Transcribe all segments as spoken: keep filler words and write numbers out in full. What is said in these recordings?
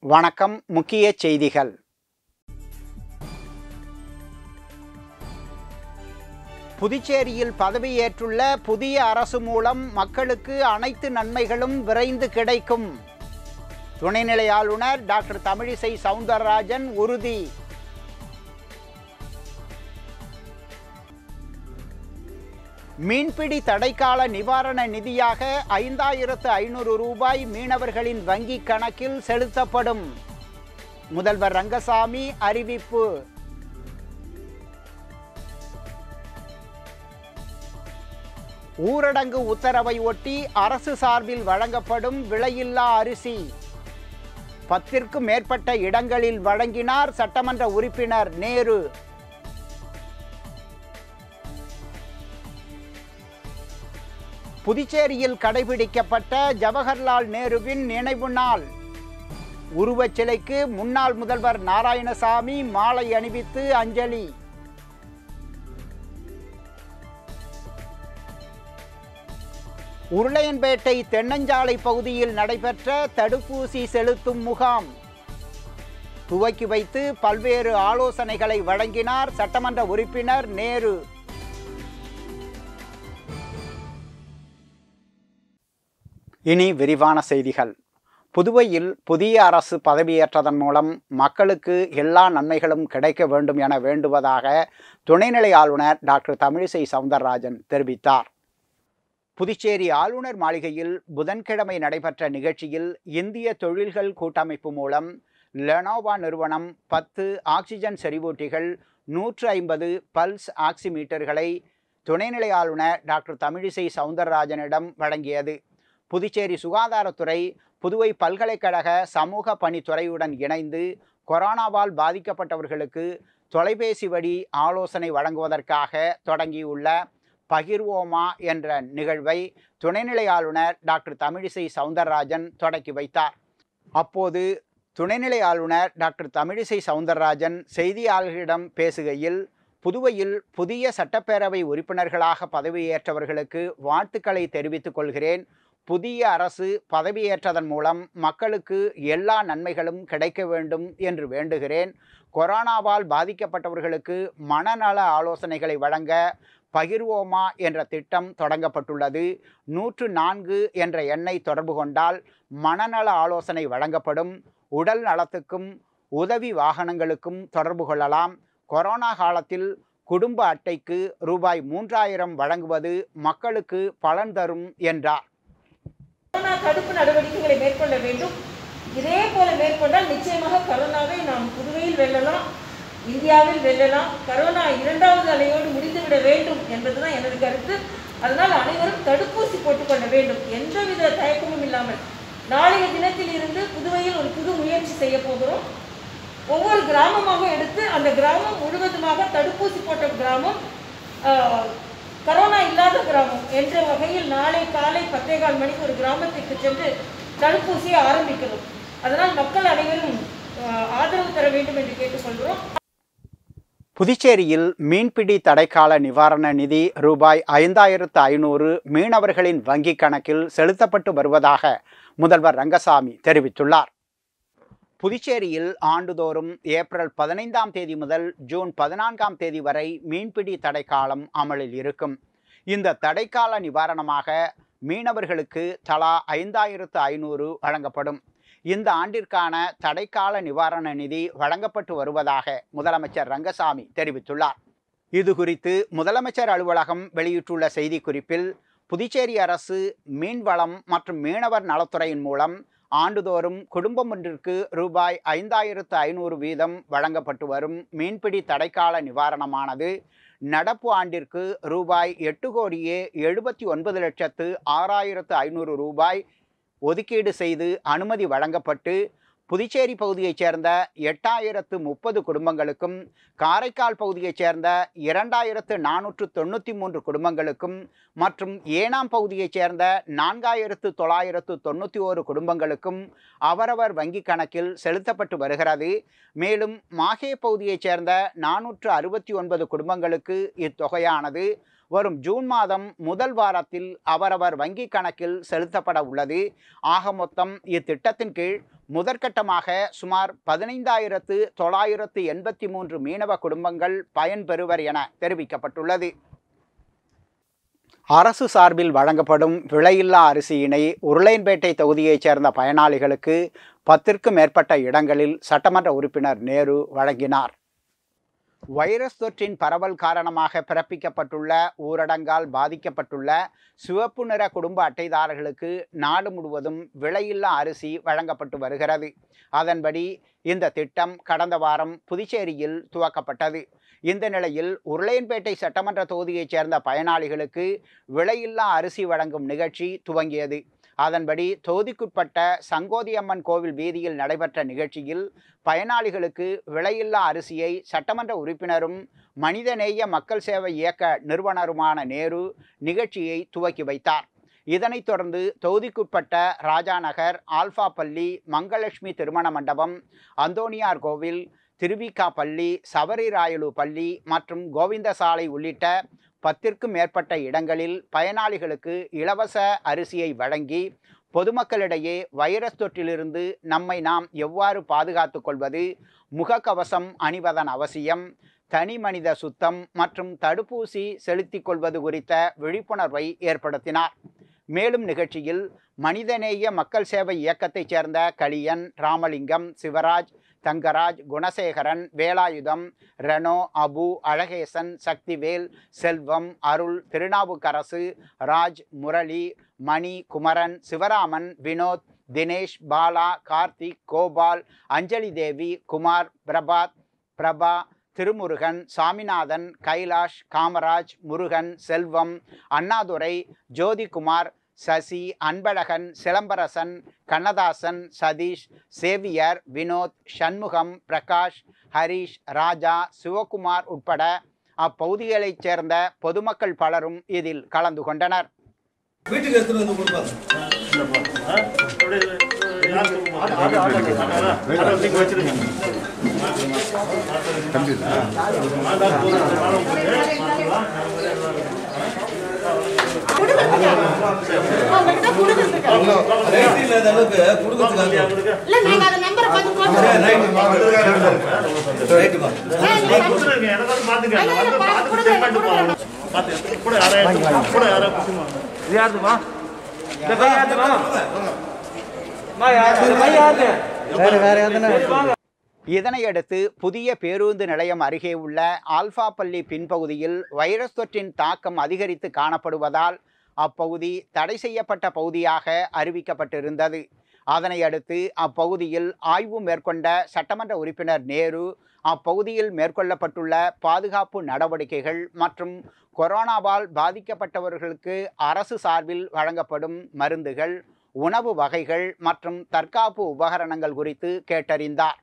வணக்கம். முக்கிய செய்திகள். புதுச்சேரியில் பதவியேற்றுள்ள புதிய அரசு மூலம் மக்களுக்கு அனைத்து நன்மைகளும் விரைந்து கிடைக்கும். துணைநிலை ஆளுநர் டாக்டர் தமிழிசை சவுந்தரராஜன் உறுதி. மீன்பிடி தடைக்கால நிவாரண நிதியாக ஐந்தாயிரத்து ஐநூறு ரூபாய் மீனவர்களின் வங்கி கணக்கில் செலுத்தப்படும். முதல்வர் ரங்கசாமி அறிவிப்பு. ஊரடங்கு உத்தரவை ஒட்டி அரசு சார்பில் வழங்கப்படும் விலையில்லா அரிசி பத்திற்கும் மேற்பட்ட இடங்களில் வழங்கினார் சட்டமன்ற உறுப்பினர் நேரு. புதுச்சேரியில் கடைபிடிக்கப்பட்ட ஜவஹர்லால் நேருவின் நினைவு நாள். உருவச்சிலைக்கு முன்னாள் முதல்வர் நாராயணசாமி மாலை அணிவித்து அஞ்சலி. உருளையன்பேட்டை தென்னஞ்சாலை பகுதியில் நடைபெற்ற தடுப்பூசி செலுத்தும் முகாம் துவக்கி வைத்து பல்வேறு ஆலோசனைகளை வழங்கினார் சட்டமன்ற உறுப்பினர் நேரு. இனி விரிவான செய்திகள். புதுவையில் புதிய அரசு பதவியேற்றதன் மூலம் மக்களுக்கு எல்லா நன்மைகளும் கிடைக்க வேண்டும் என வேண்டுவதாக துணைநிலை ஆளுநர் டாக்டர் தமிழிசை சவுந்தரராஜன் தெரிவித்தார். புதுச்சேரி ஆளுநர் மாளிகையில் புதன்கிழமை நடைபெற்ற நிகழ்ச்சியில் இந்திய தொழில்கள் கூட்டமைப்பு மூலம் லெனோவா நிறுவனம் பத்து ஆக்சிஜன் செறிவூட்டிகள், நூற்று ஐம்பது பல்ஸ் ஆக்சிமீட்டர்களை துணைநிலை ஆளுநர் டாக்டர் தமிழிசை சவுந்தரராஜனிடம் வழங்கியது. புதுச்சேரி சுகாதாரத்துறை புதுவை பல்கலைக்கழக சமூக பணித்துறையுடன் இணைந்து கொரோனாவால் பாதிக்கப்பட்டவர்களுக்கு தொலைபேசி வழி ஆலோசனை வழங்குவதற்காக தொடங்கியுள்ள பகிர்வோமா என்ற நிகழ்வை துணைநிலை ஆளுநர் டாக்டர் தமிழிசை சவுந்தரராஜன் தொடக்கி வைத்தார். அப்போது துணைநிலை ஆளுநர் டாக்டர் தமிழிசை சவுந்தரராஜன் செய்தியாளர்களிடம் பேசுகையில், புதுவையில் புதிய சட்டப்பேரவை உறுப்பினர்களாக பதவியேற்றவர்களுக்கு வாழ்த்துக்களை தெரிவித்துக் கொள்கிறேன். புதிய அரசு பதவியேற்றதன் மூலம் மக்களுக்கு எல்லா நன்மைகளும் கிடைக்க வேண்டும் என்று வேண்டுகிறேன். கொரோனாவால் பாதிக்கப்பட்டவர்களுக்கு மனநல ஆலோசனைகளை வழங்க பகிர்வோமா என்ற திட்டம் தொடங்கப்பட்டுள்ளது. நூற்று நான்கு என்ற எண்ணை தொடர்பு கொண்டால் மனநல ஆலோசனை வழங்கப்படும். உடல் நலத்துக்கும் உதவி வாகனங்களுக்கும் தொடர்பு கொள்ளலாம். கொரோனா காலத்தில் குடும்ப அட்டைக்கு ரூபாய் மூன்றாயிரம் வழங்குவது மக்களுக்கு பலன் தரும் என்றார். கொரோனா தடுப்பு நடவடிக்கைகளை மேற்கொள்ள வேண்டும். இதே போல மேற்கொண்டால் நிச்சயமாக கொரோனாவை நாம் புதுவையில் வெல்லலாம், இந்தியாவில் வெல்லலாம். கொரோனா இரண்டாவது அலையோடு முடிந்துவிட வேண்டும் என்பதுதான் எனது கருத்து. அதனால் அனைவரும் தடுப்பூசி போட்டுக்கொள்ள வேண்டும், எந்தவித தயக்கமும் இல்லாமல். நாளைய தினத்தில் இருந்து புதுவையில் ஒரு புது முயற்சி செய்ய போகிறோம். ஒவ்வொரு கிராமமாக எடுத்து அந்த கிராமம் முழுவதுமாக தடுப்பூசி போட்ட கிராமம், கரோனா இல்லாத கிராமம் என்ற வகையில் நாளை காலை பத்தே கால் மணிக்கு ஒரு கிராமத்திற்கு சென்று தடுப்பூசியை ஆரம்பிக்கிறோம். அதனால் மக்கள் அனைவரும் ஆதரவு தர வேண்டும் என்று கேட்டுக்கொள்கிறோம். புதுச்சேரியில் மீன்பிடி தடைக்கால நிவாரண நிதி ரூபாய் ஐந்தாயிரத்து ஐநூறு மீனவர்களின் வங்கிக் கணக்கில் செலுத்தப்பட்டு வருவதாக முதல்வர் ரங்கசாமி தெரிவித்துள்ளார். புதுச்சேரியில் ஆண்டுதோறும் ஏப்ரல் பதினைந்தாம் தேதி முதல் ஜூன் பதினான்காம் தேதி வரை மீன்பிடி தடைக்காலம் அமலில் இருக்கும். இந்த தடைக்கால நிவாரணமாக மீனவர்களுக்கு தலா ஐந்தாயிரத்து ஐநூறு வழங்கப்படும். இந்த ஆண்டிற்கான தடைக்கால நிவாரண நிதி வழங்கப்பட்டு வருவதாக முதலமைச்சர் ரங்கசாமி தெரிவித்துள்ளார். இது குறித்து முதலமைச்சர் அலுவலகம் வெளியிட்டுள்ள செய்திக்குறிப்பில், புதுச்சேரி அரசு மீன்வளம் மற்றும் மீனவர் நலத்துறையின் மூலம் ஆண்டுதோறும் குடும்பம் ஒன்றிற்கு ரூபாய் ஐந்தாயிரத்து ஐநூறு வீதம் வழங்கப்பட்டு வரும் மீன்பிடி தடைக்கால நிவாரணமானது நடப்பு ஆண்டிற்கு ரூபாய் எட்டு கோடியே எழுபத்தி ஒன்பது லட்சத்து ஆறாயிரத்து ஐநூறு ரூபாய் ஒதுக்கீடு செய்து அனுமதி வழங்கப்பட்டு புதுச்சேரி பகுதியைச் சேர்ந்த எட்டாயிரத்து முப்பது குடும்பங்களுக்கும், காரைக்கால் பகுதியைச் சேர்ந்த இரண்டாயிரத்து நானூற்று தொண்ணூற்றி மூன்று குடும்பங்களுக்கும் மற்றும் ஏனாம் பகுதியைச் சேர்ந்த நான்காயிரத்து தொள்ளாயிரத்து தொண்ணூற்றி ஓரு குடும்பங்களுக்கும் அவரவர் வங்கி கணக்கில் செலுத்தப்பட்டு வருகிறது. மேலும் மாஹே பகுதியைச் சேர்ந்த நானூற்று அறுபத்தி ஒன்பது குடும்பங்களுக்கு இத்தொகையானது வரும் ஜூன் மாதம் முதல் வாரத்தில் அவரவர் வங்கி கணக்கில் செலுத்தப்பட உள்ளது. ஆக மொத்தம் இத்திட்டத்தின் கீழ் முதற்கட்டமாக சுமார் பதினைந்தாயிரத்து தொள்ளாயிரத்து எண்பத்தி மூன்று மீனவ குடும்பங்கள் பயன்பெறுவர் என தெரிவிக்கப்பட்டுள்ளது. அரசு சார்பில் வழங்கப்படும் விலையில்லா அரிசியினை உருளையன்பேட்டை தொகுதியைச் சேர்ந்த பயனாளிகளுக்கு பத்திற்கும் மேற்பட்ட இடங்களில் சட்டமன்ற உறுப்பினர் நேரு வழங்கினார். வைரஸ் தொற்றின் பரவல் காரணமாக பிறப்பிக்கப்பட்டுள்ள ஊரடங்கால் பாதிக்கப்பட்டுள்ள சிவப்பு நிற குடும்ப அட்டைதாரர்களுக்கு நாடு முழுவதும் விலையில்லா அரிசி வழங்கப்பட்டு வருகிறது. அதன்படி இந்த திட்டம் கடந்த வாரம் புதுச்சேரியில் துவக்கப்பட்டது. இந்த நிலையில் உருளையன்பேட்டை சட்டமன்ற தொகுதியைச் சேர்ந்த பயனாளிகளுக்கு விலையில்லா அரிசி வழங்கும் நிகழ்ச்சி துவங்கியது. அதன்படி தொகுதிக்குட்பட்ட சங்கோதியம்மன் கோவில் வீதியில் நடைபெற்ற நிகழ்ச்சியில் பயனாளிகளுக்கு விலையில்லா அரிசியை சட்டமன்ற உறுப்பினரும் மனிதநேய மக்கள் சேவை இயக்க நிறுவனருமான நேரு நிகழ்ச்சியை துவக்கி வைத்தார். இதனைத் தொடர்ந்து தொகுதிக்குட்பட்ட ராஜாநகர், ஆல்பா பள்ளி, மங்களலட்சுமி திருமண மண்டபம், அந்தோனியார் கோவில், திருவிக்கா பள்ளி, சபரிராயலு பள்ளி மற்றும் கோவிந்தசாலை உள்ளிட்ட பத்திற்கும் மேற்பட்ட இடங்களில் பயனாளிகளுக்கு இலவச அரிசியை வழங்கி பொதுமக்களிடையே வைரஸ் தொற்றிலிருந்து நம்மை நாம் எவ்வாறு பாதுகாத்து கொள்வது, முகக்கவசம் அணிவதன் அவசியம், தனி மனித சுத்தம் மற்றும் தடுப்பூசி செலுத்திக் கொள்வது குறித்த விழிப்புணர்வை ஏற்படுத்தினார். மேலும் நிகழ்ச்சியில் மனிதநேய மக்கள் சேவை இயக்கத்தைச் சேர்ந்த கலியன், ராமலிங்கம், சிவராஜ், தங்கராஜ், குணசேகரன், வேலாயுதம், ரெனோ, அபு, அழகேசன், சக்திவேல், செல்வம், அருள், திருநாவுக்கரசு, ராஜ், முரளி, மணி, குமரன், சிவராமன், வினோத், தினேஷ், பாலா, கார்த்திக், கோபால், அஞ்சலி தேவி, குமார், பிரபாத், பிரபா, திருமுருகன், சாமிநாதன், கைலாஷ், காமராஜ், முருகன், செல்வம், அண்ணாதுரை, ஜோதிகுமார், சசி, அன்பழகன், சிலம்பரசன், கண்ணதாசன், சதீஷ், சேவியர், வினோத், சண்முகம், பிரகாஷ், ஹரீஷ், ராஜா, சிவகுமார் உட்பட அப்பகுதிகளைச் சேர்ந்த பொதுமக்கள் பலரும் இதில் கலந்து கொண்டனர். இதனையடுத்து புதிய பேருந்து நிலையம் அருகே உள்ள ஆல்பா பள்ளி பின்பகுதியில் வைரஸ் தொற்றின் தாக்கம் அதிகரித்து காணப்படுவதால் அப்பகுதி தடை செய்யப்பட்ட பகுதியாக அறிவிக்கப்பட்டிருந்தது. அதனை அடுத்து அப்பகுதியில் ஆய்வு மேற்கொண்ட சட்டமன்ற உறுப்பினர் நேரு அப்பகுதியில் மேற்கொள்ளப்பட்டுள்ள பாதுகாப்பு நடவடிக்கைகள் மற்றும் கொரோனாவால் பாதிக்கப்பட்டவர்களுக்கு அரசு சார்பில் வழங்கப்படும் மருந்துகள், உணவு வகைகள் மற்றும் தற்காப்பு உபகரணங்கள் குறித்து கேட்டறிந்தார்.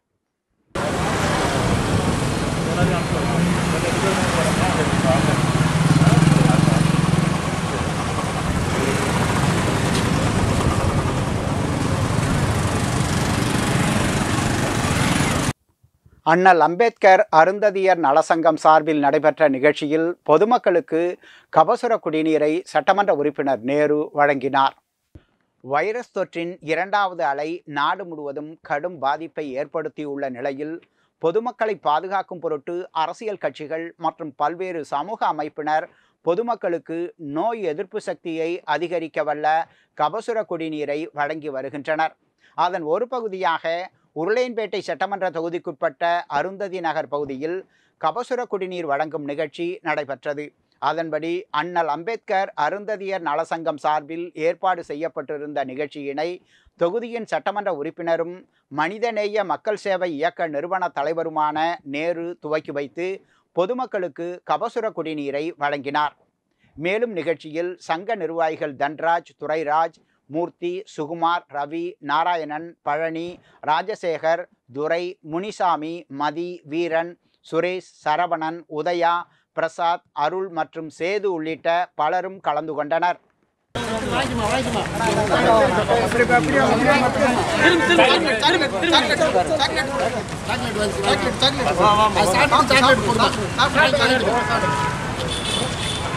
அண்ணல் அம்பேத்கர் அருந்ததியர் நலசங்கம் சார்பில் நடைபெற்ற நிகழ்ச்சியில் பொதுமக்களுக்கு கபசுர குடிநீரை சட்டமன்ற உறுப்பினர் நேரு வழங்கினார். வைரஸ் தொற்றின் இரண்டாவது அலை நாடு முழுவதும் கடும் பாதிப்பை ஏற்படுத்தியுள்ள நிலையில் பொதுமக்களை பாதுகாக்கும் பொருட்டு அரசியல் கட்சிகள் மற்றும் பல்வேறு சமூக அமைப்பினர் பொதுமக்களுக்கு நோய் எதிர்ப்பு சக்தியை அதிகரிக்க வல்ல கபசுர குடிநீரை வழங்கி வருகின்றனர். அதன் ஒரு பகுதியாக உருளையன்பேட்டை சட்டமன்ற தொகுதிக்குட்பட்ட அருந்ததி நகர் பகுதியில் கபசுர குடிநீர் வழங்கும் நிகழ்ச்சி நடைபெற்றது. அதன்படி அண்ணல் அம்பேத்கர் அருந்ததியர் நலசங்கம் சார்பில் ஏற்பாடு செய்யப்பட்டிருந்த நிகழ்ச்சியினை தொகுதியின் சட்டமன்ற உறுப்பினரும் மனிதநேய மக்கள் சேவை இயக்க நிறுவன தலைவருமான நேரு துவக்கி வைத்து பொதுமக்களுக்கு கபசுர குடிநீரை வழங்கினார். மேலும் நிகழ்ச்சியில் சங்க நிர்வாகிகள் தன்ராஜ், துரைராஜ், மூர்த்தி, சுகுமார், ரவி, நாராயணன், பழனி, ராஜசேகர், துரை, முனிசாமி, மதி, வீரன், சுரேஷ், சரவணன், உதயா, பிரசாத், அருள் மற்றும் சேது உள்ளிட்ட பலரும் கலந்து கொண்டனர்.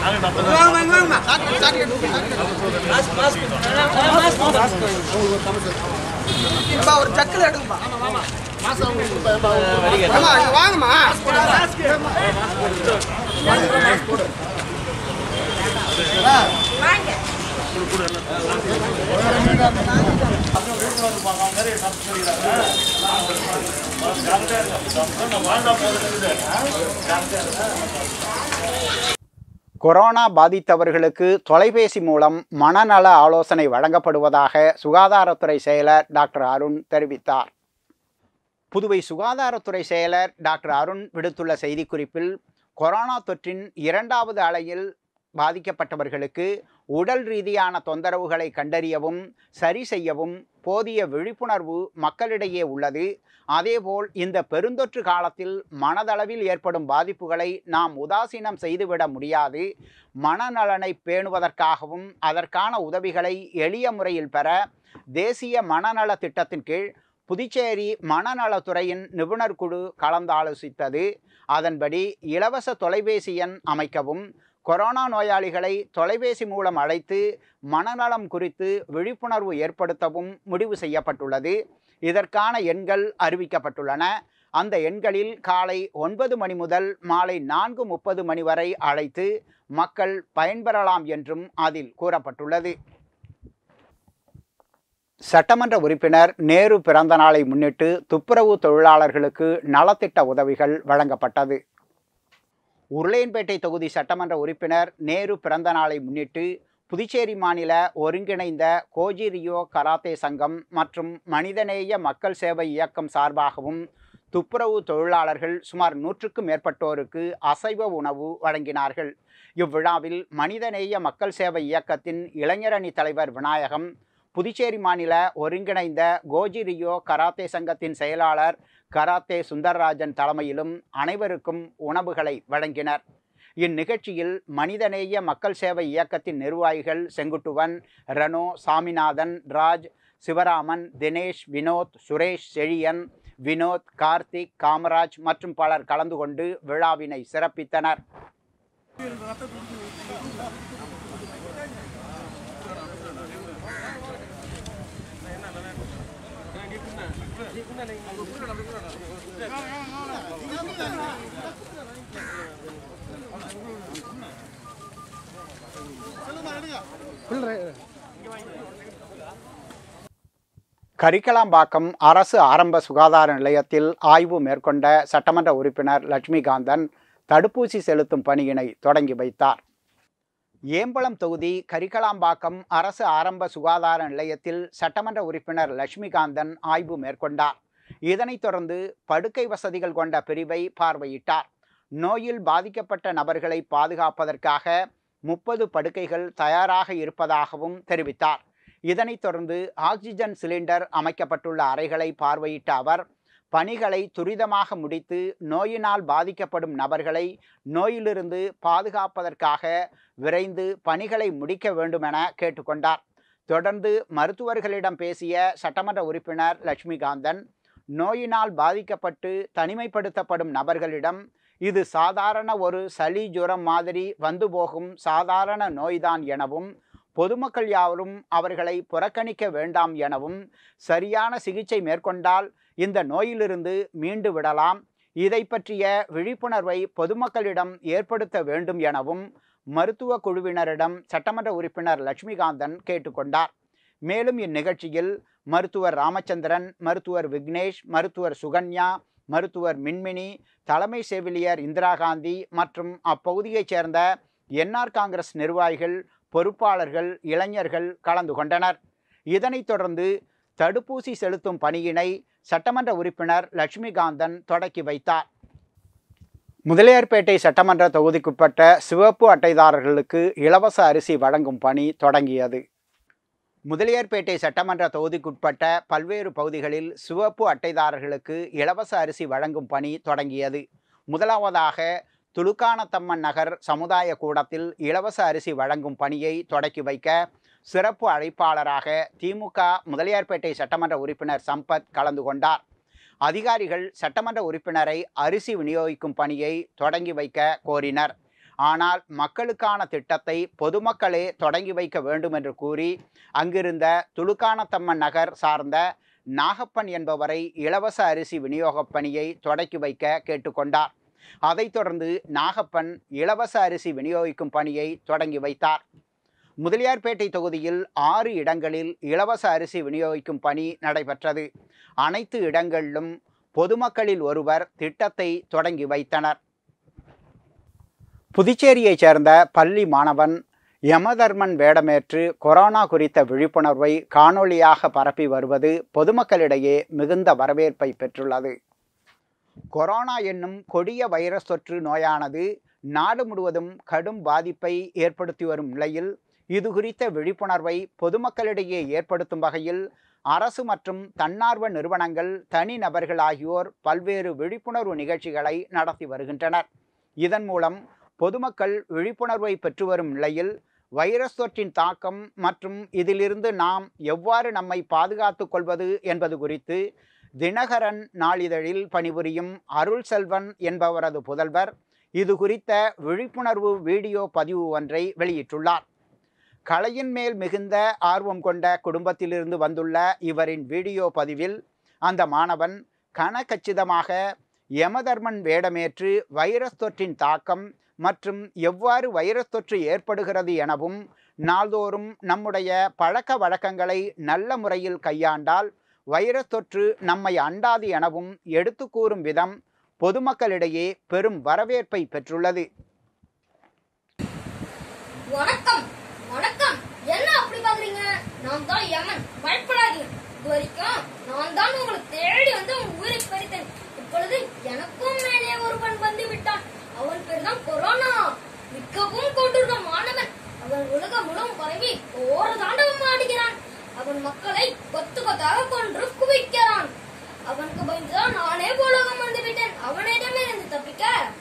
ஒரு ஜக்கில் எடுங்கப்பா. வாங்கம்மா. கொரோனா பாதித்தவர்களுக்கு தொலைபேசி மூலம் மனநல ஆலோசனை வழங்கப்படுவதாக சுகாதாரத்துறை செயலர் டாக்டர் அருண் தெரிவித்தார். புதுவை சுகாதாரத்துறை செயலர் டாக்டர் அருண் விடுத்துள்ள செய்திக்குறிப்பில், கொரோனா தொற்றின் இரண்டாவது அலையில் பாதிக்கப்பட்டவர்களுக்கு உடல் ரீதியான தொந்தரவுகளை கண்டறியவும் சரி செய்யவும் போதிய விழிப்புணர்வு மக்களிடையே உள்ளது. அதேபோல் இந்த பெருந்தொற்று காலத்தில் மனதளவில் ஏற்படும் பாதிப்புகளை நாம் உதாசீனம் செய்துவிட முடியாது. மனநலனை பேணுவதற்காகவும் அதற்கான உதவிகளை எளிய முறையில் பெற தேசிய மனநல திட்டத்தின் கீழ் புதுச்சேரி மனநலத்துறையின் நிபுணர் குழு கலந்தாலோசித்தது. அதன்படி இலவச தொலைபேசி எண் அமைக்கவும், கொரோனா நோயாளிகளை தொலைபேசி மூலம் அழைத்து மனநலம் குறித்து விழிப்புணர்வு ஏற்படுத்தவும் முடிவு செய்யப்பட்டுள்ளது. இதற்கான எண்கள் அறிவிக்கப்பட்டுள்ளன. அந்த எண்களில் காலை ஒன்பது மணி முதல் மாலை நான்கு முப்பது மணி வரை அழைத்து மக்கள் பயன்பெறலாம் என்றும் அதில் கூறப்பட்டுள்ளது. சட்டமன்ற உறுப்பினர் நேரு பிறந்த நாளை முன்னிட்டு துப்புரவு தொழிலாளர்களுக்கு நலத்திட்ட உதவிகள் வழங்கப்பட்டது. உருளையன்பேட்டை தொகுதி சட்டமன்ற உறுப்பினர் நேரு பிறந்த நாளை முன்னிட்டு புதுச்சேரி மாநில ஒருங்கிணைந்த கோஜிரியோ கராத்தே சங்கம் மற்றும் மனிதநேய மக்கள் சேவை இயக்கம் சார்பாகவும் துப்புரவு தொழிலாளர்கள் சுமார் நூற்றுக்கும் மேற்பட்டோருக்கு அசைவ உணவு வழங்கினார்கள். இவ்விழாவில் மனிதநேய மக்கள் சேவை இயக்கத்தின் இளைஞரணி தலைவர் விநாயகம், புதுச்சேரி மாநில ஒருங்கிணைந்த கோஜிரியோ கராத்தே சங்கத்தின் செயலாளர் கராத்தே சுந்தரராஜன் தலைமையிலும் அனைவருக்கும் உணவுகளை வழங்கினர். இந்நிகழ்ச்சியில் மனிதநேய மக்கள் சேவை இயக்கத்தின் நிர்வாகிகள் செங்குட்டுவன், ரெனோ, சாமிநாதன், ராஜ், சிவராமன், தினேஷ், வினோத், சுரேஷ், செழியன், வினோத், கார்த்திக், காமராஜ் மற்றும் பலர் கலந்து கொண்டு விழாவினை சிறப்பித்தனர். கரிக்கலாம்பாக்கம் அரசு ஆரம்ப சுகாதார நிலையத்தில் ஆய்வு மேற்கொண்ட சட்டமன்ற உறுப்பினர் லட்சுமிகாந்தன் தடுப்பூசி செலுத்தும் பணியினை தொடங்கி வைத்தார். ஏம்பலம் தொகுதி கரிக்கலாம்பாக்கம் அரசு ஆரம்ப சுகாதார நிலையத்தில் சட்டமன்ற உறுப்பினர் லட்சுமிகாந்தன் ஆய்வு மேற்கொண்டார். இதனைத் தொடர்ந்து படுக்கை வசதிகள் கொண்ட பிரிவை பார்வையிட்டார். நோயில் பாதிக்கப்பட்ட நபர்களை பாதுகாப்பதற்காக முப்பது படுக்கைகள் தயாராக இருப்பதாகவும் தெரிவித்தார். இதனைத் தொடர்ந்து ஆக்சிஜன் சிலிண்டர் அமைக்கப்பட்டுள்ள அறைகளை பார்வையிட்ட அவர், பணிகளை துரிதமாக முடித்து நோயினால் பாதிக்கப்படும் நபர்களை நோயிலிருந்து பாதுகாப்பதற்காக விரைந்து பணிகளை முடிக்க வேண்டுமென கேட்டுக்கொண்டார். தொடர்ந்து மருத்துவர்களிடம் பேசிய சட்டமன்ற உறுப்பினர் லட்சுமிகாந்தன், நோயினால் பாதிக்கப்பட்டு தனிமைப்படுத்தப்படும் நபர்களிடம் இது சாதாரண ஒரு சளி ஜுரம் மாதிரி வந்து போகும் சாதாரண நோய்தான் எனவும், பொதுமக்கள் யாவரும் அவர்களை புறக்கணிக்க வேண்டாம் எனவும், சரியான சிகிச்சை மேற்கொண்டால் இந்த நோயிலிருந்து மீண்டு விடலாம், இதை பற்றிய விழிப்புணர்வை பொதுமக்களிடம் ஏற்படுத்த வேண்டும் எனவும் மருத்துவ குழுவினரிடம் சட்டமன்ற உறுப்பினர் லட்சுமிகாந்தன் கேட்டுக்கொண்டார். மேலும் இந்நிகழ்ச்சியில் மருத்துவர் ராமச்சந்திரன், மருத்துவர் விக்னேஷ், மருத்துவர் சுகன்யா, மருத்துவர் மின்மினி, தலைமை செவிலியர் இந்திரா காந்தி மற்றும் அப்பகுதியைச் சேர்ந்த என்ஆர் காங்கிரஸ் நிர்வாகிகள், பொறுப்பாளர்கள், இளைஞர்கள் கலந்து கொண்டனர். இதனைத் தொடர்ந்து தடுப்பூசி செலுத்தும் பணியினை சட்டமன்ற உறுப்பினர் லட்சுமிகாந்தன் தொடக்கி வைத்தார். முதலியார்பேட்டை சட்டமன்ற தொகுதிக்குட்பட்ட சிவப்பு அட்டைதாரர்களுக்கு இலவச அரிசி வழங்கும் பணி தொடங்கியது. முதலியார்பேட்டை சட்டமன்ற தொகுதிக்குட்பட்ட பல்வேறு பகுதிகளில் சிவப்பு அட்டைதாரர்களுக்கு இலவச அரிசி வழங்கும் பணி தொடங்கியது. முதலாவதாக துலுக்கானத்தம்மன் நகர் சமுதாய கூடத்தில் இலவச அரிசி வழங்கும் பணியை தொடக்கி வைக்க சிறப்பு அழைப்பாளராக திமுக முதலியார்பேட்டை சட்டமன்ற உறுப்பினர் சம்பத் கலந்து கொண்டார். அதிகாரிகள் சட்டமன்ற உறுப்பினரை அரிசி விநியோகிக்கும் பணியை தொடங்கி வைக்க கோரினர். ஆனால் மக்களுக்கான திட்டத்தை பொதுமக்களே தொடங்கி வைக்க வேண்டும் என்று கூறி அங்கிருந்த துலுக்கானத்தம்மன் நகர் சார்ந்த நாகப்பன் என்பவரை இலவச அரிசி விநியோகப் பணியை தொடக்கி வைக்க கேட்டுக்கொண்டார். அதைத் தொடர்ந்து நாகப்பன் இலவச அரிசி விநியோகிக்கும் பணியை தொடங்கி வைத்தார். முதலியார்பேட்டை தொகுதியில் ஆறு இடங்களில் இலவச அரிசி விநியோகிக்கும் பணி நடைபெற்றது. அனைத்து இடங்களிலும் பொதுமக்களில் ஒருவர் திட்டத்தை தொடங்கி வைத்தனர். புதுச்சேரியைச் சேர்ந்த பள்ளி மாணவன் யமதர்மன் வேடமேற்று கொரோனா குறித்த விழிப்புணர்வை காணொளியாக பரப்பி வருவது பொதுமக்களிடையே மிகுந்த வரவேற்பை பெற்றுள்ளது. கொரோனா என்னும் கொடிய வைரஸ் தொற்று நோயானது நாடு முழுவதும் கடும் பாதிப்பை ஏற்படுத்தி வரும் நிலையில் இது குறித்த விழிப்புணர்வை பொதுமக்களிடையே ஏற்படுத்தும் வகையில் அரசு மற்றும் தன்னார்வ நிறுவனங்கள் தனிநபர்கள் ஆகியோர் பல்வேறு விழிப்புணர்வு நிகழ்ச்சிகளை நடத்தி வருகின்றனர். இதன் மூலம் பொதுமக்கள் விழிப்புணர்வை பெற்று வரும் நிலையில் வைரஸ் தொற்றின் தாக்கம் மற்றும் இதிலிருந்து நாம் எவ்வாறு நம்மை பாதுகாத்துக் கொள்வது என்பது குறித்து தினகரன் நாளிதழில் பணிபுரியும் அருள் செல்வன் என்பவரது புதல்வர் இது குறித்த விழிப்புணர்வு வீடியோ பதிவு ஒன்றை வெளியிட்டுள்ளார். கலையின் மேல் மிகுந்த ஆர்வம் கொண்ட குடும்பத்திலிருந்து வந்துள்ள இவரின் வீடியோ பதிவில் அந்த மாணவன் கனகச்சிதமாக யமதர்மன் வேடமேற்று வைரஸ் தொற்றின் தாக்கம் மற்றும் எவ்வாறு வைரஸ் தொற்று ஏற்படுகிறது எனவும் நாள்தோறும் நம்முடைய பழக்க வழக்கங்களை நல்ல முறையில் கையாண்டால் வைரஸ் தொற்று நம்மை அண்டாது எனவும் எடுத்து கூறும் விதம் பொதுமக்களிடையே பெரும் வரவேற்பை பெற்றுள்ளது. வணக்கம் வணக்கம் என்ன அப்படி பாக்குறீங்க? நான் தான் யமன், பயப்படாதீங்க. இது வரைக்கும் நான் தான் உங்களை தேடி வந்து உங்க உயிரை பறித்தேன். இப்பொழுது எனக்கும் மேலே ஒருவன் வந்து விட்டான். அவன் பேர் தான் கொரோனா. மிகவும் கொடூரமானவன். அவன் உலகம் முழுவதும் பரவி ஓர தாண்டவம் ஆடுகிறான். அவன் மக்களை கொத்து கொத்தாக கொன்று குவிக்கிறான். அவனுக்கு பயந்துதான் நானே உலகம் வந்து விட்டேன். அவனிடமே இருந்து தப்பிக்க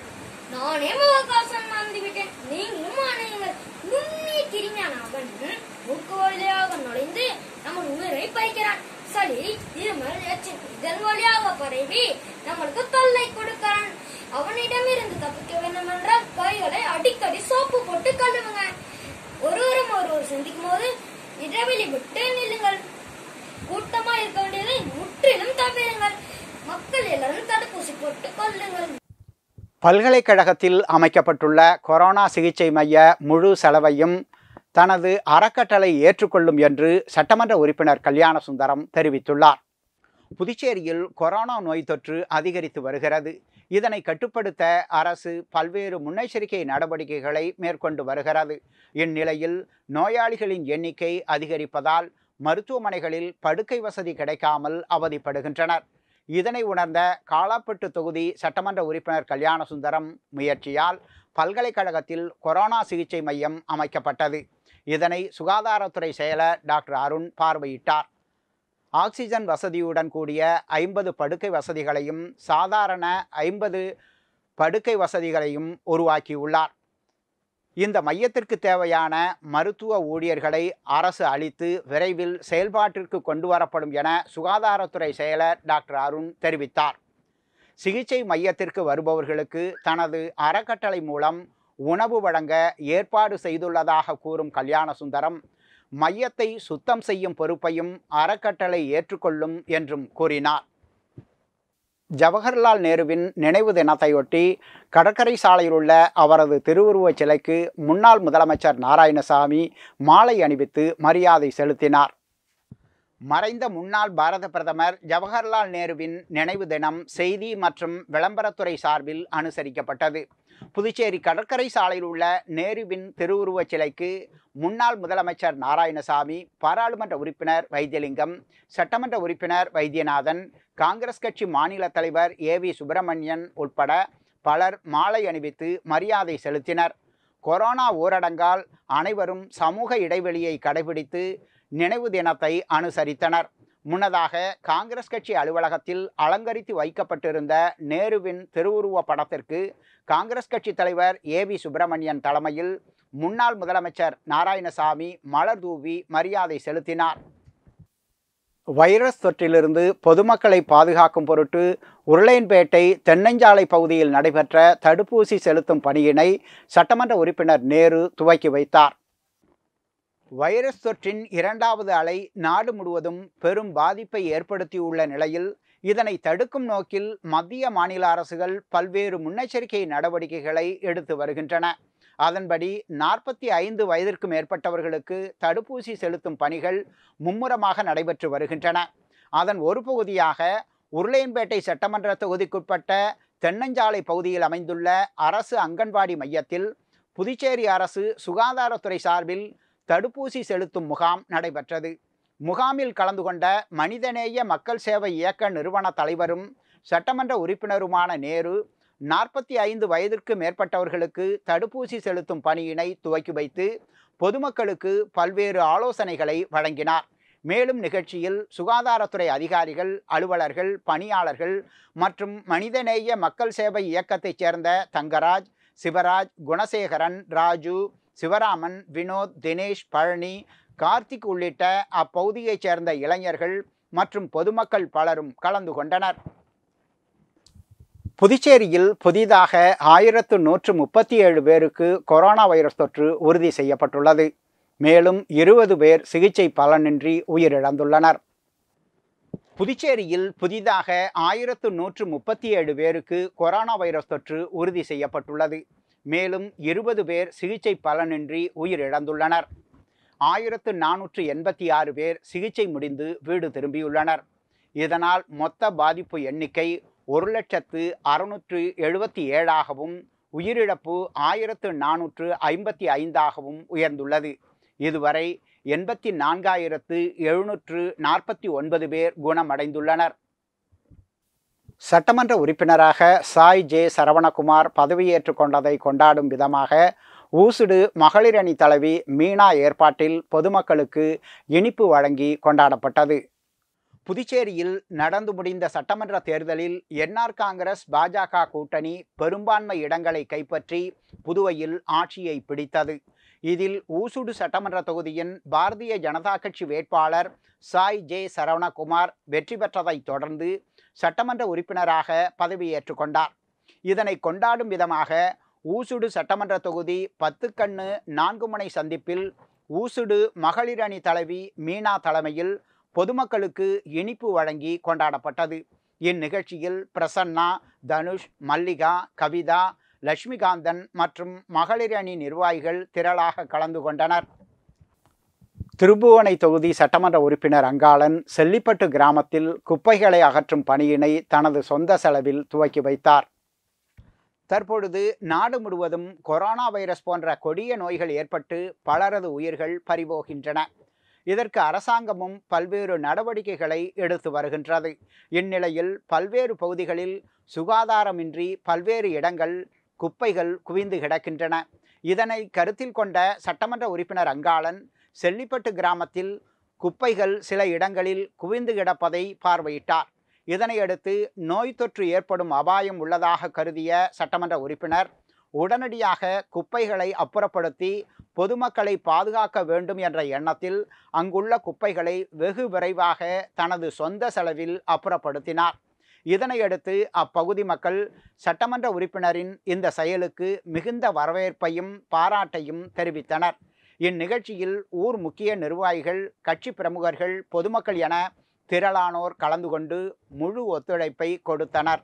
நானே முகக்காசம் வந்து விட்டேன். நீங்களும் அணையுங்கள். நுண்ணிய கிருமியான அவன் மூக்கு வழியாக நுழைந்து நம்ம உயிரை பறிக்கிறான். சளி, இருமல், எச்சில் இதன் வழியாக பரவி நம்மளுக்கு தொல்லை கொடுக்கிறான். அவனிடம் இருந்து தப்பிக்க வேண்டும் என்றால் கைகளை அடிக்கடி சோப்பு போட்டு கழுவுங்க. ஒருவரும் ஒருவர் சந்திக்கும் போது இடைவெளி விட்டு நில்லுங்கள். கூட்டமா இருக்க வேண்டியதை முற்றிலும் தவிருங்கள். மக்கள் எல்லாரும் தடுப்பூசி போட்டு கொள்ளுங்கள். பல்கலைக்கழகத்தில் அமைக்கப்பட்டுள்ள கொரோனா சிகிச்சை மைய முழு செலவையும் தனது அறக்கட்டளை ஏற்றுக்கொள்ளும் என்று சட்டமன்ற உறுப்பினர் கல்யாண சுந்தரம் தெரிவித்துள்ளார். புதுச்சேரியில் கொரோனா நோய் தொற்று அதிகரித்து வருகிறது. இதனை கட்டுப்படுத்த அரசு பல்வேறு முன்னெச்சரிக்கை நடவடிக்கைகளை மேற்கொண்டு வருகிறது. இந்நிலையில் நோயாளிகளின் எண்ணிக்கை அதிகரிப்பதால் மருத்துவமனைகளில் படுக்கை வசதி கிடைக்காமல் அவதிப்படுகின்றனர். இதனை உணர்ந்த காலாப்பட்டு தொகுதி சட்டமன்ற உறுப்பினர் கல்யாண சுந்தரம் முயற்சியால் பல்கலைக்கழகத்தில் கொரோனா சிகிச்சை மையம் அமைக்கப்பட்டது. இதனை சுகாதாரத்துறை செயலர் டாக்டர் அருண் பார்வையிட்டார். ஆக்சிஜன் வசதியுடன் கூடிய ஐம்பது படுக்கை வசதிகளையும் சாதாரண ஐம்பது படுக்கை வசதிகளையும் உருவாக்கியுள்ளார். இந்த மையத்திற்கு தேவையான மருத்துவ ஊழியர்களை அரசு அளித்து விரைவில் செயல்பாட்டிற்கு கொண்டு வரப்படும் என சுகாதாரத்துறை செயலர் டாக்டர் அருண் தெரிவித்தார். சிகிச்சை மையத்திற்கு வருபவர்களுக்கு தனது அறக்கட்டளை மூலம் உணவு வழங்க ஏற்பாடு செய்துள்ளதாக கூறும் கல்யாண சுந்தரம் மையத்தை சுத்தம் செய்யும் பொறுப்பையும் அறக்கட்டளை ஏற்றுக்கொள்ளும் என்றும் கூறினார். ஜவஹர்லால் நேருவின் நினைவு தினத்தையொட்டி கடற்கரை சாலையில் உள்ள அவரது திருவுருவச் சிலைக்கு முன்னாள் முதலமைச்சர் நாராயணசாமி மாலை அணிவித்து மரியாதை செலுத்தினார். மறைந்த முன்னாள் பாரத பிரதமர் ஜவஹர்லால் நேருவின் நினைவு தினம் செய்தி மற்றும் விளம்பரத்துறை சார்பில் அனுசரிக்கப்பட்டது. புதுச்சேரி கடற்கரை சாலையில் உள்ள நேருவின் திருவுருவச் சிலைக்கு முன்னாள் முதலமைச்சர் நாராயணசாமி, பாராளுமன்ற உறுப்பினர் வைத்தியலிங்கம், சட்டமன்ற உறுப்பினர் வைத்தியநாதன், காங்கிரஸ் கட்சி மாநில தலைவர் ஏ வி சுப்பிரமணியன் உட்பட பலர் மாலை அணிவித்து மரியாதை செலுத்தினர். கொரோனா ஊரடங்கால் அனைவரும் சமூக இடைவெளியை கடைபிடித்து நினைவு தினத்தை அனுசரித்தனர். முன்னதாக காங்கிரஸ் கட்சி அலுவலகத்தில் அலங்கரித்து வைக்கப்பட்டிருந்த நேருவின் திருவுருவ படத்திற்கு காங்கிரஸ் கட்சி தலைவர் ஏ வி சுப்பிரமணியன் தலைமையில் முன்னாள் முதலமைச்சர் நாராயணசாமி மலர் தூவி மரியாதை செலுத்தினார். வைரஸ் தொற்றிலிருந்து பொதுமக்களை பாதுகாக்கும் பொருட்டு உருளையன்பேட்டை தென்னஞ்சாலை பகுதியில் நடைபெற்ற தடுப்பூசி செலுத்தும் பணியினை சட்டமன்ற உறுப்பினர் நேரு துவக்கி வைத்தார். வைரஸ் தொற்றின் இரண்டாவது அலை நாடு முழுவதும் பெரும் பாதிப்பை ஏற்படுத்தியுள்ள நிலையில் இதனை தடுக்கும் நோக்கில் மத்திய மாநில அரசுகள் பல்வேறு முன்னெச்சரிக்கை நடவடிக்கைகளை எடுத்து வருகின்றன. அதன்படி நாற்பத்தி ஐந்து வயதிற்கு மேற்பட்டவர்களுக்கு தடுப்பூசி செலுத்தும் பணிகள் மும்முரமாக நடைபெற்று வருகின்றன. அதன் ஒரு பகுதியாக உருளையன்பேட்டை சட்டமன்ற தொகுதிக்குட்பட்ட தென்னஞ்சாலை பகுதியில் அமைந்துள்ள அரசு அங்கன்வாடி மையத்தில் புதுச்சேரி அரசு சுகாதாரத்துறை சார்பில் தடுப்பூசி செலுத்தும் முகாம் நடைபெற்றது. முகாமில் கலந்து கொண்ட மனிதநேய மக்கள் சேவை இயக்க நிறுவன தலைவரும் சட்டமன்ற உறுப்பினருமான நேரு நாற்பத்தி ஐந்து வயதிற்கு மேற்பட்டவர்களுக்கு தடுப்பூசி செலுத்தும் பணியினை துவக்கி வைத்து பொதுமக்களுக்கு பல்வேறு ஆலோசனைகளை வழங்கினார். மேலும் நிகழ்ச்சியில் சுகாதாரத்துறை அதிகாரிகள், அலுவலர்கள், பணியாளர்கள் மற்றும் மனிதநேய மக்கள் சேவை இயக்கத்தைச் சேர்ந்த தங்கராஜ், சிவராஜ், குணசேகரன், ராஜு, சிவராமன், வினோத், தினேஷ், பழனி, கார்த்திக் உள்ளிட்ட அப்பகுதியைச் சேர்ந்த இளைஞர்கள் மற்றும் பொதுமக்கள் பலரும் கலந்து கொண்டனர். புதுச்சேரியில் புதிதாக ஆயிரத்து நூற்று முப்பத்தி ஏழு பேருக்கு கொரோனா வைரஸ் தொற்று உறுதி செய்யப்பட்டுள்ளது. மேலும் இருபது பேர் சிகிச்சை பலனின்றி உயிரிழந்துள்ளனர். புதுச்சேரியில் புதிதாக ஆயிரத்து நூற்று முப்பத்தி ஏழு பேருக்கு கொரோனா வைரஸ் தொற்று உறுதி செய்யப்பட்டுள்ளது. மேலும் இருபது பேர் சிகிச்சை பலனின்றி உயிரிழந்துள்ளனர். ஆயிரத்து நானூற்று எண்பத்தி ஆறு பேர் சிகிச்சை முடிந்து வீடு திரும்பியுள்ளனர். இதனால் மொத்த பாதிப்பு எண்ணிக்கை ஒரு லட்சத்து அறுநூற்று எழுபத்தி ஏழாகவும் உயிரிழப்பு ஆயிரத்து நானூற்று ஐம்பத்தி ஐந்தாகவும் உயர்ந்துள்ளது. இதுவரை எண்பத்தி நான்காயிரத்து எழுநூற்று நாற்பத்தி ஒன்பது பேர் குணமடைந்துள்ளனர். சட்டமன்ற உறுப்பினராக சாய் ஜே சரவணகுமார் பதவியேற்றுக் கொண்டதை கொண்டாடும் விதமாக ஊசுடு மகளிர் அணி தலைவி மீனா ஏற்பாட்டில் பொதுமக்களுக்கு இனிப்பு வழங்கி கொண்டாடப்பட்டது. புதுச்சேரியில் நடந்து முடிந்த சட்டமன்ற தேர்தலில் என்ஆர் காங்கிரஸ் பாஜக கூட்டணி பெரும்பான்மை இடங்களை கைப்பற்றி புதுவையில் ஆட்சியை பிடித்தது. இதில் ஊசுடு சட்டமன்ற தொகுதியின் பாரதிய ஜனதா கட்சி வேட்பாளர் சாய் ஜே சரவணகுமார் வெற்றி பெற்றதைத் தொடர்ந்து சட்டமன்ற உறுப்பினராக பதவியேற்றுக் கொண்டார். இதனை கொண்டாடும் விதமாக ஊசுடு சட்டமன்ற தொகுதி பத்துக்கண்ணு நான்கு முனை சந்திப்பில் ஊசுடு மகளிர் அணி தலைவி மீனா தலைமையில் பொதுமக்களுக்கு இனிப்பு வழங்கி கொண்டாடப்பட்டது. இந்நிகழ்ச்சியில் பிரசன்னா, தனுஷ், மல்லிகா, கவிதா, லட்சுமிகாந்தன் மற்றும் மகளிர் அணி நிர்வாகிகள் திரளாக கலந்து கொண்டனர். திருபுவனை தொகுதி சட்டமன்ற உறுப்பினர் அங்காளன் செல்லிப்பட்டு கிராமத்தில் குப்பைகளை அகற்றும் பணியினை தனது சொந்த செலவில் துவக்கி வைத்தார். தற்பொழுது நாடு முழுவதும் கொரோனா வைரஸ் போன்ற கொடிய நோய்கள் ஏற்பட்டு பலரது உயிர்கள் பறிபோகின்றன. இதற்கு அரசாங்கமும் பல்வேறு நடவடிக்கைகளை எடுத்து வருகின்றது. இந்நிலையில் பல்வேறு பகுதிகளில் சுகாதாரமின்றி பல்வேறு இடங்கள் குப்பைகள் குவிந்து கிடக்கின்றன. இதனை கருத்தில் கொண்ட சட்டமன்ற உறுப்பினர் அங்காளன் செல்லிப்பட்டு கிராமத்தில் குப்பைகள் சில இடங்களில் குவிந்து கிடப்பதை பார்வையிட்டார். இதனையடுத்து நோய் தொற்று ஏற்படும் அபாயம் உள்ளதாக கருதிய சட்டமன்ற உறுப்பினர் உடனடியாக குப்பைகளை அப்புறப்படுத்தி பொதுமக்களை பாதுகாக்க வேண்டும் என்ற எண்ணத்தில் அங்குள்ள குப்பைகளை வெகு விரைவாக தனது சொந்த செலவில் அப்புறப்படுத்தினார். இதனையடுத்து அப்பகுதி மக்கள் சட்டமன்ற உறுப்பினரின் இந்த செயலுக்கு மிகுந்த வரவேற்பையும் பாராட்டையும் தெரிவித்தனர். இந்நிகழ்ச்சியில் ஊர் முக்கிய நிர்வாகிகள், கட்சி பிரமுகர்கள், பொதுமக்கள் என திரளானோர் கலந்து கொண்டு முழு ஒத்துழைப்பை கொடுத்தனர்.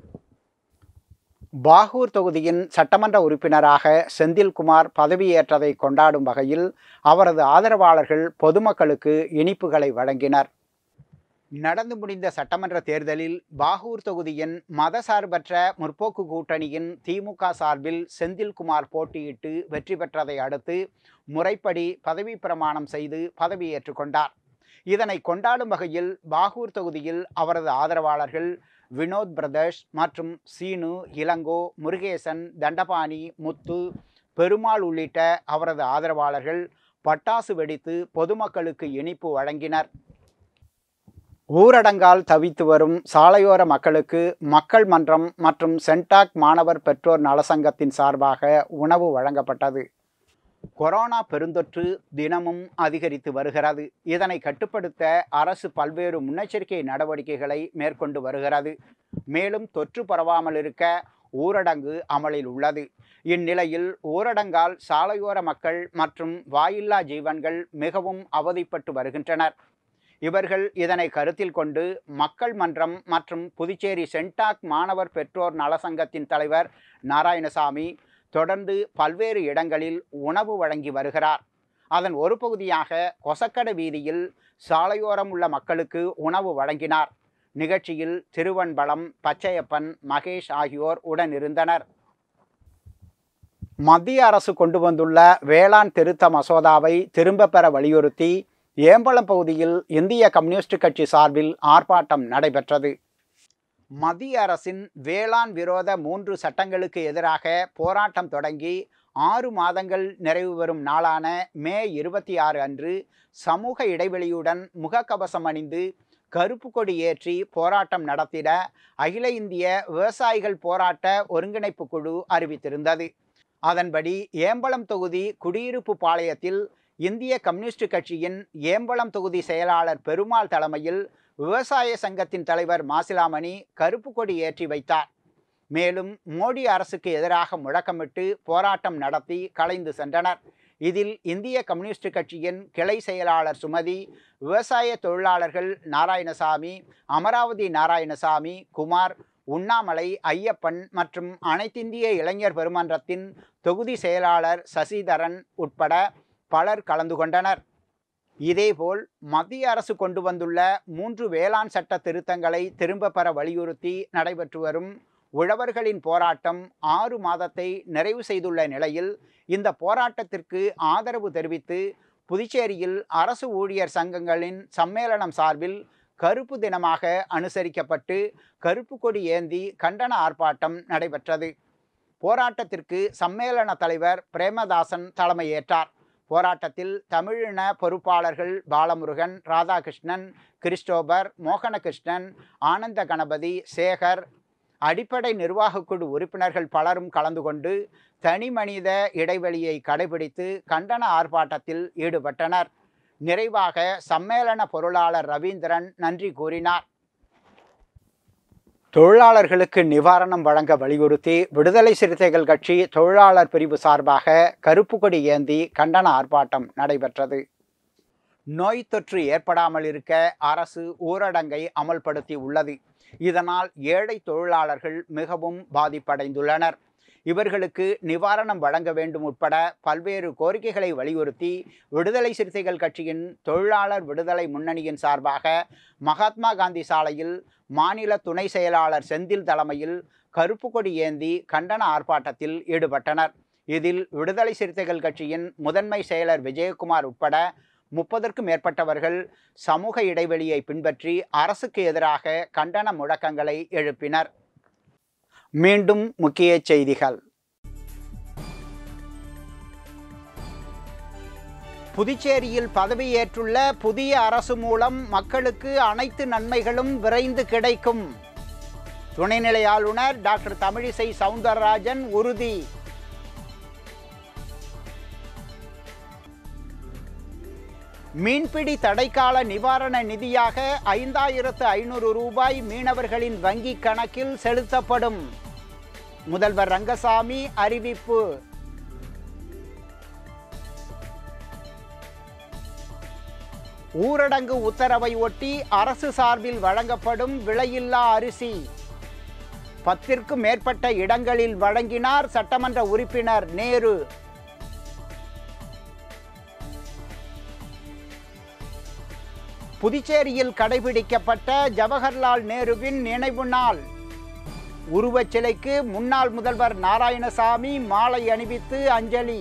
பாகூர் தொகுதியின் சட்டமன்ற உறுப்பினராக செந்தில்குமார் பதவியேற்றதை கொண்டாடும் வகையில் அவரது ஆதரவாளர்கள் பொதுமக்களுக்கு இனிப்புகளை வழங்கினர். நடந்து முடிந்த சட்டமன்ற தேர்தலில் பாகூர் தொகுதியின் மதசார்பற்ற முற்போக்கு கூட்டணியின் திமுக சார்பில் செந்தில்குமார் போட்டியிட்டு வெற்றி பெற்றதை அடுத்து முறைப்படி பதவி பிரமாணம் செய்து பதவியேற்றுக் கொண்டார். இதனை கொண்டாடும் வகையில் பாகூர் தொகுதியில் அவரது ஆதரவாளர்கள் வினோத் பிரதர்ஸ் மற்றும் சீனு, இளங்கோ, முருகேசன், தண்டபாணி, முத்து, பெருமாள் உள்ளிட்ட அவரது ஆதரவாளர்கள் பட்டாசு வெடித்து பொதுமக்களுக்கு இனிப்பு வழங்கினர். ஊரடங்கால் தவித்து வரும் சாலையோர மக்களுக்கு மக்கள் மன்றம் மற்றும் சென்டாக் மாணவர் பெற்றோர் நலசங்கத்தின் சார்பாக உணவு வழங்கப்பட்டது. கொரோனா பெருந்தொற்று தினமும் அதிகரித்து வருகிறது. இதனை கட்டுப்படுத்த அரசு பல்வேறு முன்னெச்சரிக்கை நடவடிக்கைகளை மேற்கொண்டு வருகிறது. மேலும் தொற்று பரவாமல் இருக்க ஊரடங்கு அமலில் உள்ளது. இந்நிலையில் ஊரடங்கால் சாலையோர மக்கள் மற்றும் வாயில்லா ஜீவன்கள் மிகவும் அவதிப்பட்டு வருகின்றனர். இவர்கள் இதனை கருத்தில் கொண்டு மக்கள் மன்றம் மற்றும் புதுச்சேரி சென்டாக் மாணவர் பெற்றோர் நலசங்கத்தின் தலைவர் நாராயணசாமி தொடர்ந்து பல்வேறு இடங்களில் உணவு வழங்கி வருகிறார். அதன் ஒரு பகுதியாக கொசக்கடை வீதியில் சாலையோரம் உள்ள மக்களுக்கு உணவு வழங்கினார். நிகழ்ச்சியில் திருவன்பலம், பச்சையப்பன், மகேஷ் ஆகியோர் உடனிருந்தனர். மத்திய அரசு கொண்டு வந்துள்ள வேளாண் திருத்த மசோதாவை திரும்ப பெற வலியுறுத்தி ஏம்பலம் பகுதியில் இந்திய கம்யூனிஸ்ட் கட்சி சார்பில் ஆர்ப்பாட்டம் நடைபெற்றது. மத்திய அரசின் வேளாண் விரோத மூன்று சட்டங்களுக்கு எதிராக போராட்டம் தொடங்கி ஆறு மாதங்கள் நிறைவு பெறும் நாளான மே இருபத்தி ஆறு அன்று சமூக இடைவெளியுடன் முகக்கவசம் அணிந்து கருப்பு கொடி ஏற்றி போராட்டம் நடத்திட அகில இந்திய விவசாயிகள் போராட்ட ஒருங்கிணைப்பு குழு அறிவித்திருந்தது. அதன்படி ஏம்பலம் தொகுதி குடியிருப்பு பாளையத்தில் இந்திய கம்யூனிஸ்ட் கட்சியின் ஏம்பலம் தொகுதி செயலாளர் பெருமாள் தலைமையில் விவசாய சங்கத்தின் தலைவர் மாசிலாமணி கருப்பு கொடி ஏற்றி வைத்தார். மேலும் மோடி அரசுக்கு எதிராக முழக்கமிட்டு போராட்டம் நடத்தி கலைந்து சென்றனர். இதில் இந்திய கம்யூனிஸ்ட் கட்சியின் கிளை செயலாளர் சுமதி, விவசாய தொழிலாளர்கள் நாராயணசாமி, அமராவதி நாராயணசாமி, குமார், உண்ணாமலை, ஐயப்பன் மற்றும் அனைத்திந்திய இளைஞர் பெருமன்றத்தின் தொகுதி செயலாளர் சசிதரன் உட்பட பலர் கலந்து கொண்டனர். இதேபோல் மத்திய அரசு கொண்டு வந்துள்ள மூன்று வேளாண் சட்ட திருத்தங்களை திரும்ப பெற வலியுறுத்தி நடைபெற்று வரும் உழவர்களின் போராட்டம் ஆறு மாதத்தை நிறைவு செய்துள்ள நிலையில் இந்த போராட்டத்திற்கு ஆதரவு தெரிவித்து புதுச்சேரியில் அரசு ஊழியர் சங்கங்களின் சம்மேளனம் சார்பில் கருப்பு தினமாக அனுசரிக்கப்பட்டு கருப்பு கொடி ஏந்தி கண்டன ஆர்ப்பாட்டம் நடைபெற்றது. போராட்டத்திற்கு சம்மேளன தலைவர் பிரேமதாசன் தலைமையேற்றார். போராட்டத்தில் தமிழின பொறுப்பாளர்கள் பாலமுருகன், ராதாகிருஷ்ணன், கிறிஸ்டோபர், மோகனகிருஷ்ணன், ஆனந்த கணபதி, சேகர், அடிப்படை நிர்வாகக்குழு உறுப்பினர்கள் பலரும் கலந்து கொண்டு தனி மனித இடைவெளியை கடைபிடித்து கண்டன ஆர்ப்பாட்டத்தில் ஈடுபட்டனர். நிறைவாக சம்மேளன பொருளாளர் ரவீந்திரன் நன்றி கூறினார். தொழிலாளர்களுக்கு நிவாரணம் வழங்க வலியுறுத்தி விடுதலை சிறுத்தைகள் கட்சி தொழிலாளர் பிரிவு சார்பாக கருப்பு கொடி ஏந்தி கண்டன ஆர்ப்பாட்டம் நடைபெற்றது. நோய் தொற்று ஏற்படாமல் இருக்க அரசு ஊரடங்கை அமல்படுத்தி உள்ளது. இதனால் ஏழை தொழிலாளர்கள் மிகவும் பாதிப்படைந்துள்ளனர். இவர்களுக்கு நிவாரணம் வழங்க வேண்டும் உட்பட பல்வேறு கோரிக்கைகளை வலியுறுத்தி விடுதலை சிறுத்தைகள் கட்சியின் தொழிலாளர் விடுதலை முன்னணியின் சார்பாக மகாத்மா காந்தி சாலையில் மாநில துணை செயலாளர் செந்தில் தலைமையில் கருப்பு கொடி ஏந்தி கண்டன ஆர்ப்பாட்டத்தில் ஈடுபட்டனர். இதில் விடுதலை சிறுத்தைகள் கட்சியின் முதன்மை செயலர் விஜயகுமார் உட்பட முப்பதற்கும் மேற்பட்டவர்கள் சமூக இடைவெளியை பின்பற்றி அரசுக்கு எதிராக கண்டன முழக்கங்களை எழுப்பினர். மீண்டும் முக்கிய செய்திகள். புதுச்சேரியில் பதவியேற்றுள்ள புதிய அரசு மூலம் மக்களுக்கு அனைத்து நன்மைகளும் விரைந்து கிடைக்கும். துணைநிலை ஆளுநர் டாக்டர் தமிழிசை சவுந்தரராஜன் உறுதி. மீன்பிடி தடைக்கால நிவாரண நிதியாக ஐந்தாயிரத்து ஐநூறு ரூபாய் மீனவர்களின் வங்கி கணக்கில் செலுத்தப்படும். முதல்வர் ரங்கசாமி அறிவிப்பு. ஊரடங்கு உத்தரவை ஒட்டி அரசு சார்பில் வழங்கப்படும் விலையில்லா அரிசி பத்திற்கும் மேற்பட்ட இடங்களில் வழங்கினார் சட்டமன்ற உறுப்பினர் நேரு. புதுச்சேரியில் கடைபிடிக்கப்பட்ட ஜவஹர்லால் நேருவின் நினைவு நாள். உருவச் சிலைக்கு முன்னாள் முதல்வர் நாராயணசாமி மாலை அணிவித்து அஞ்சலி.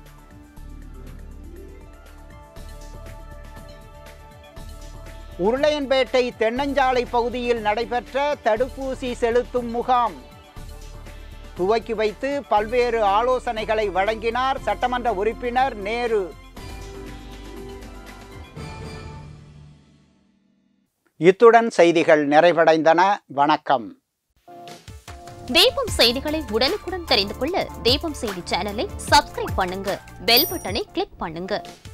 உருளையன்பேட்டை தென்னஞ்சாலை பகுதியில் நடைபெற்ற தடுப்பூசி செலுத்தும் முகாம் துவக்கி வைத்து பல்வேறு ஆலோசனைகளை வழங்கினார் சட்டமன்ற உறுப்பினர் நேரு. இத்துடன் செய்திகள் நிறைவடைந்தன. வணக்கம். தீபம் செய்திகளை உடனுக்குடன் தெரிந்து கொள்ள தீபம் செய்தி சேனலை சப்ஸ்கிரைப் பண்ணுங்க, பெல் பட்டனை கிளிக் பண்ணுங்க.